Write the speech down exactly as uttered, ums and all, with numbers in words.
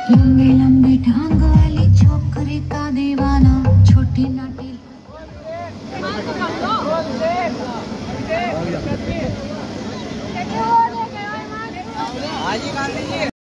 लंबी लंबी टांग वाली छोकरी का दीवाना, छोटी ना